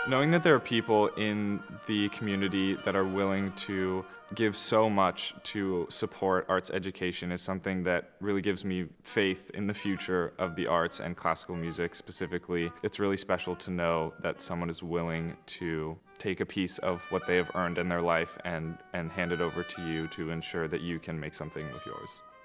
Knowing that there are people in the community that are willing to give so much to support arts education is something that really gives me faith in the future of the arts and classical music specifically. It's really special to know that someone is willing to take a piece of what they have earned in their life and hand it over to you to ensure that you can make something with yours.